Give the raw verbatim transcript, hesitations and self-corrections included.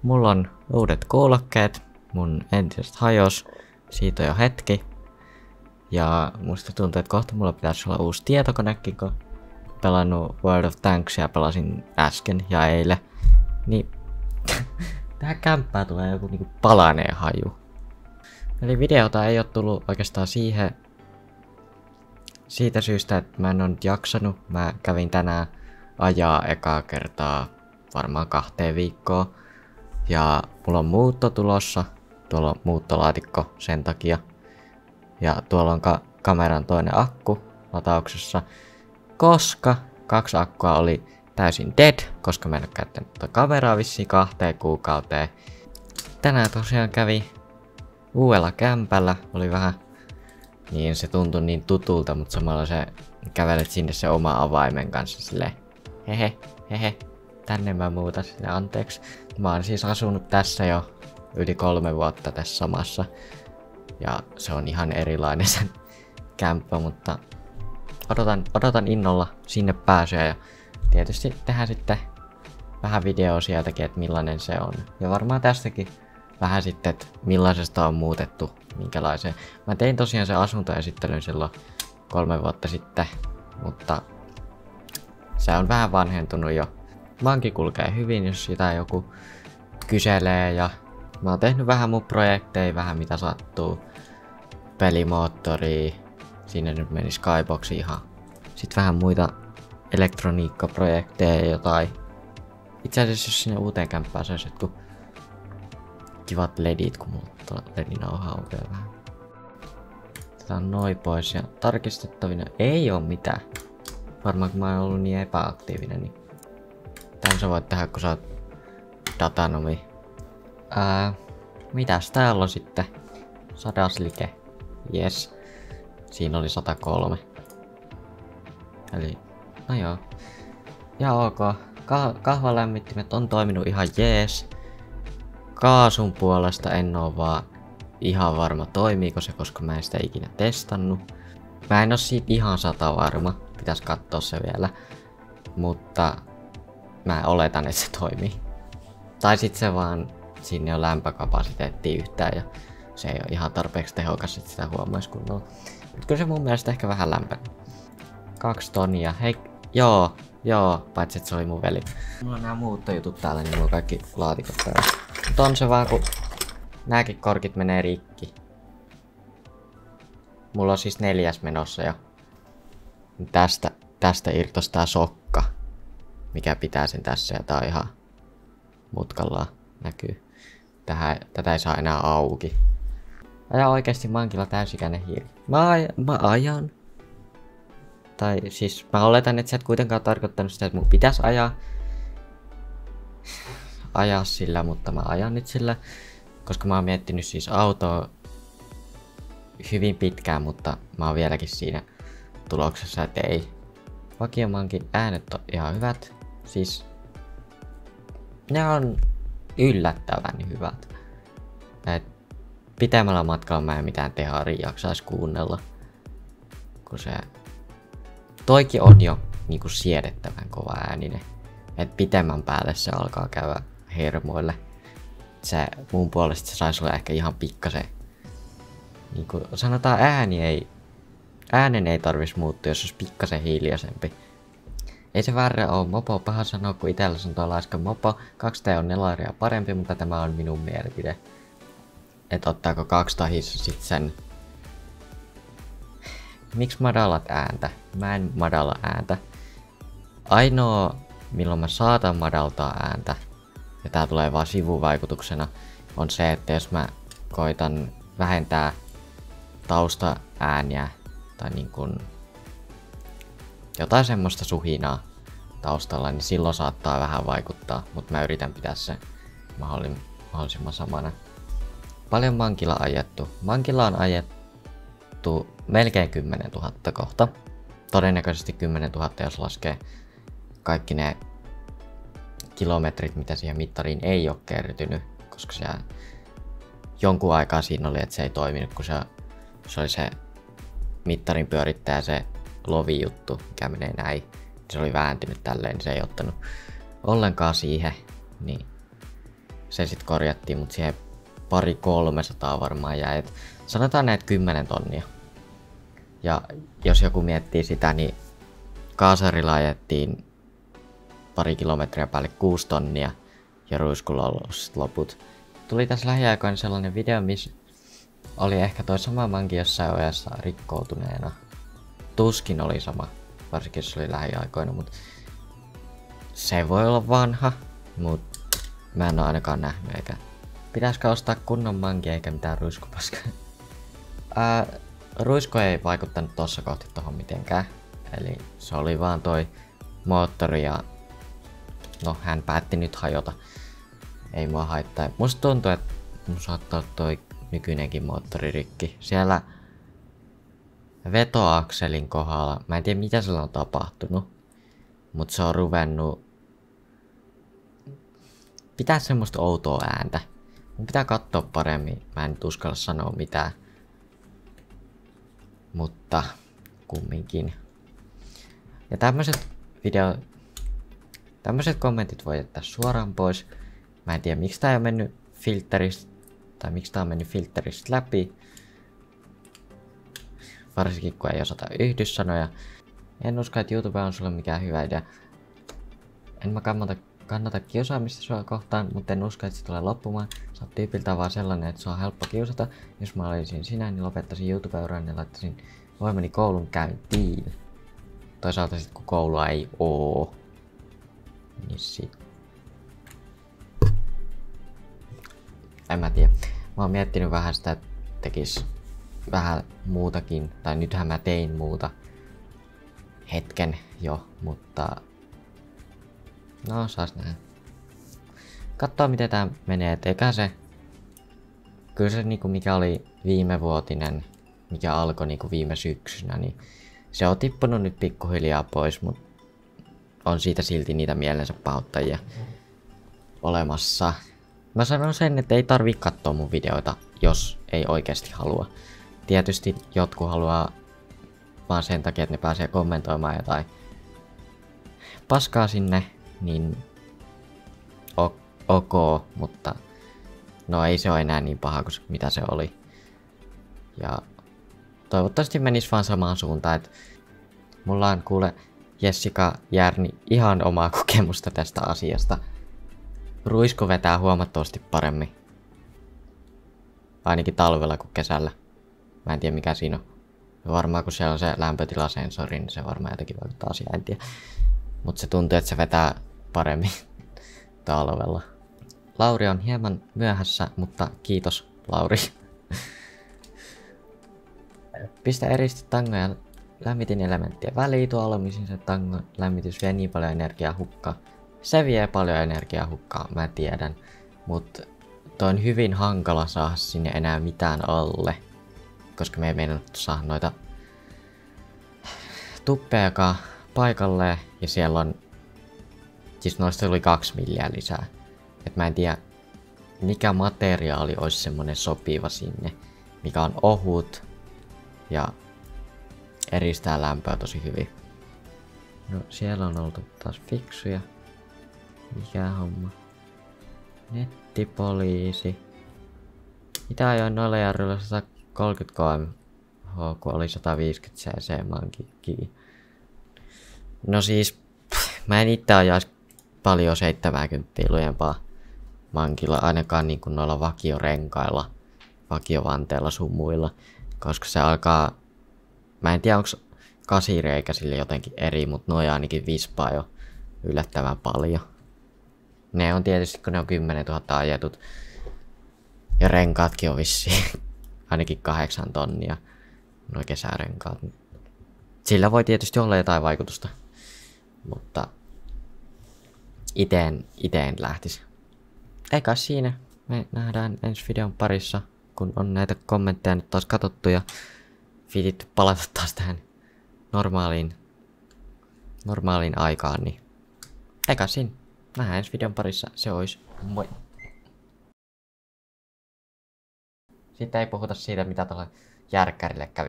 Mulla on uudet kuulokkeet, mun entiset hajos, siitä on jo hetki. Ja musta tuntuu, että kohta mulla pitäisi olla uusi tietokonekin, kun pelannut World of Tanksia pelasin äsken ja eilen. Niin tähän kämppään tulee joku niinku palaneen haju. Eli videota ei oo tullut oikeastaan siihen siitä syystä, että mä en oo nyt jaksanut. Mä kävin tänään ajaa ekaa kertaa varmaan kahteen viikkoon. Ja mulla on muutto tulossa. Tuolla on muuttolaatikko sen takia. Ja tuolla on ka kameran toinen akku latauksessa. Koska kaksi akkua oli täysin dead, koska mä en oo käyttänyt tuota kameraa vissiin kahteen kuukauteen. Tänään tosiaan kävi uudella kämpällä. Oli vähän, niin se tuntui niin tutulta, mutta samalla se kävelet sinne se oma avaimen kanssa silleen hehe, hehe, tänne mä muutan sinne, anteeksi. Mä oon siis asunut tässä jo yli kolme vuotta tässä samassa. Ja se on ihan erilainen sen kämppä, mutta odotan, odotan innolla sinne pääsyä ja tietysti tehdään sitten vähän videoa sieltäkin, että millainen se on. Ja varmaan tästäkin vähän sitten, että millaisesta on muutettu, minkälaiseen. Mä tein tosiaan sen asuntoesittelyn silloin kolme vuotta sitten, mutta se on vähän vanhentunut jo. Vanki kulkee hyvin, jos sitä joku kyselee, ja mä oon tehnyt vähän mun projekteja, vähän mitä sattuu. Pelimoottoria, sinne nyt meni Skybox ihan. Sitten vähän muita elektroniikkaprojekteja ja jotain. Itse asiassa jos sinne uuteen kämppään saisi jotkut kivat ledit, kun mulla tuolla ledinauha aukeaa vähän. Otetaan noin pois ja tarkistettavina ei oo mitään. Varmaan kun mä oon ollut niin epäaktiivinen, niin tän sä voit tehdä, kun sä oot datanomi. Ää, mitäs täällä on sitten? Sadaslike. Yes. Siinä oli sata kolme. Eli, no joo. Ja ok. Kah kahvalämmittimet on toiminut ihan jees. Kaasun puolesta en oo vaan ihan varma toimiiko se, koska mä en sitä ikinä testannut. Mä en oo siitä ihan sata varma. Pitäis katsoa se vielä. Mutta mä oletan, että se toimii. Tai sit se vaan sinne on lämpökapasiteetti yhtään ja se ei ole ihan tarpeeksi tehokas, että sitä huomaisi kunnolla. Mutta kyllä se mun mielestä ehkä vähän lämpöinen. Kaksi tonnia. Hei, joo, joo, paitsi että se oli mun veli. Mulla on nää muuttojutut täällä, niin mulla on kaikki laatikot täällä. Mutta on se vaan, kun nääkin korkit menee rikki. Mulla on siis neljäs menossa ja tästä, tästä irtos tää sokka, mikä pitää sen tässä, ja tää on ihan mutkallaan näkyy. Tähän, tätä ei saa enää auki. Aja oikeesti mankilla täysikäinen hiiri. Mä, aj mä ajan. Tai siis mä oletan, että sä et kuitenkaan tarkoittanut sitä, että mun pitäis ajaa. Ajaa sillä, mutta mä ajan nyt sillä. Koska mä oon miettinyt siis autoa hyvin pitkään, mutta mä oon vieläkin siinä tuloksessa, että ei. Vakiomankin äänet on ihan hyvät. Siis ne on yllättävän hyvät. Et pitemmällä matkalla mä en mitään teharia jaksais kuunnella. Kun se toikin on jo niinku siedettävän kova ääninen. Et pitemmän päälle se alkaa käydä hermoille. Se mun puolesta se saisi olla ehkä ihan pikkasen. Niinku sanotaan ääni ei. Äänen ei tarvis muuttua, jos olisi pikkasen hiljaisempi. Ei se väärä oo mopo paha sanoa, kun itellä on tuolla äsken mopo. kaksi T on nelaria parempi, mutta tämä on minun mielipide. Et ottaako kaksi tahissa sit sen. Miksi madalat ääntä? Mä en madalla ääntä. Ainoa milloin mä saatan madaltaa ääntä, ja tää tulee vaan sivuvaikutuksena, on se, että jos mä koitan vähentää taustaääniä tai niin kun jotain semmoista suhinaa taustalla, niin silloin saattaa vähän vaikuttaa, mutta mä yritän pitää se mahdollisimman samana. Paljon mankilla ajettu. Mankilla on ajettu melkein kymmenen tuhatta kohta. Todennäköisesti kymmenen tuhatta, jos laskee kaikki ne kilometrit, mitä siihen mittariin ei ole kertynyt, koska se jonkun aikaa siinä oli, että se ei toiminut, kun se, se oli se mittarin pyörittäjä se lovi-juttu, mikä menee näin. Se oli vääntynyt tälleen, niin se ei ottanut ollenkaan siihen. Niin se sit korjattiin, mut siihen pari kolmesataa varmaan jäi. Et sanotaan näitä kymmenen tonnia. Ja jos joku miettii sitä, niin kaasarilla ajettiin pari kilometriä päälle kuusi tonnia ja ruiskulla ollut loput. Tuli tässä lähiaikoina sellainen video, missä oli ehkä toi sama manki jossain ojassa rikkoutuneena. Tuskin oli sama, varsinkin jos se oli lähiaikoina, mutta se voi olla vanha, mutta mä en oo ainakaan nähnyt eikä. Pitäisikö ostaa kunnon manki eikä mitään ruiskupaskaa? Ää, ruisko ei vaikuttanut tossa kohti tohon mitenkään. Eli se oli vaan toi moottori ja no hän päätti nyt hajota. Ei mua haittaa. Musta tuntuu, että mun saattaa olla toi nykyinenkin moottori rikki. Siellä vetoakselin kohdalla, mä en tiedä mitä sillä on tapahtunut, mutta se on ruvennut pitää semmoista outoa ääntä. Mun pitää katsoa paremmin, mä en nyt uskalla sanoa mitään. Mutta kumminkin. Ja tämmöset video... Tämmöset kommentit voi jättää suoraan pois. Mä en tiedä miksi tää ei ole mennyt filteristä. Tai miksi tää on mennyt filteristä läpi. Varsinkin kun ei osata yhdyssanoja. En usko, että YouTube on sulle mikään hyvä idea. En mä kannata, kannata kiusaamista sua kohtaan, mutta en usko, että se tulee loppumaan. Sä oot tyypiltä vaan sellainen, että se on helppo kiusata. Jos mä olisin sinä, niin lopettaisin YouTube-uran ja laittaisin voimani koulun käyntiin. Toisaalta sit kun koulua ei oo. Niin sit. En mä tiedä. Mä oon miettinyt vähän sitä, että tekis vähän muutakin. Tai nythän mä tein muuta hetken jo, mutta no saas nähdä. Katsoa miten tää menee, et eikä se. Kyllä se niinku mikä oli viimevuotinen, mikä alkoi niinku viime syksynä, niin se on tippunut nyt pikkuhiljaa pois, mut on siitä silti niitä mielensä pahoittajia olemassa. Mä sanon sen, että ei tarvii katsoa mun videoita, jos ei oikeasti halua. Tietysti jotkut haluaa vaan sen takia, että ne pääsee kommentoimaan jotain paskaa sinne, niin ok, mutta no ei se ole enää niin paha kuin mitä se oli. Ja toivottavasti menis vaan samaan suuntaan, että mulla on kuule Jessica Järni ihan omaa kokemusta tästä asiasta. Ruisko vetää huomattavasti paremmin. Ainakin talvella kuin kesällä. Mä en tiedä mikä siinä on. Varmaan kun siellä on se lämpötilasensori, niin se varmaan jotenkin vaikuttaa asiaan, en tiedä. Mut se tuntuu, että se vetää paremmin talvella. Lauri on hieman myöhässä, mutta kiitos Lauri. Pistä eristi tangoja lämmitin elementtien väliin, tuo alumisin se tangon lämmitys vie niin paljon energiaa hukkaa. Se vie paljon energiaa hukkaa, mä tiedän. Mut toi on hyvin hankala saada sinne enää mitään alle. Koska me ei meinannut saada noita tuppeakaan paikalle. Ja siellä on, siis noista tuli kaksi milliä lisää. Et mä en tiedä mikä materiaali olisi semmonen sopiva sinne. Mikä on ohut ja eristää lämpöä tosi hyvin. No siellä on oltu taas fiksuja. Mikä homma? Nettipoliisi. Mitä ajoin noilla jarruilla sata kolmekymmentä kilometriä, kun oli sata viisikymmentä cc mankin. No siis, pff, mä en itse ajaisi paljon seitsemänkymmentä lujempaa mankilla, ainakaan niin kuin noilla vakiorenkailla, vakiovanteilla sun muilla, koska se alkaa, mä en tiedä onko kasireikä sille jotenkin eri, mutta nuo ainakin vispaa jo yllättävän paljon. Ne on tietysti, kun ne on kymmenen tuhatta ajetut, ja renkaatkin on vissiin ainakin kahdeksan tonnia, nuo kesärenkaat. Sillä voi tietysti olla jotain vaikutusta, mutta iteen, iteen lähtisi. Eikä siinä, me nähdään ensi videon parissa, kun on näitä kommentteja nyt taas katsottu ja fiitit palata taas tähän normaaliin, normaaliin aikaan, niin eikä siinä, nähdään ensi videon parissa, se olisi moi. Sitten ei puhuta siitä, mitä tuolla järkkärille kävi.